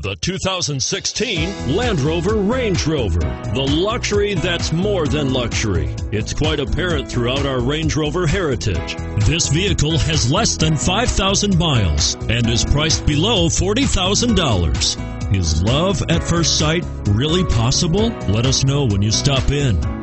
The 2016 Land Rover Range Rover. The luxury that's more than luxury. It's quite apparent throughout our Range Rover heritage. This vehicle has less than 5,000 miles and is priced below $40,000. Is love at first sight really possible? Let us know when you stop in.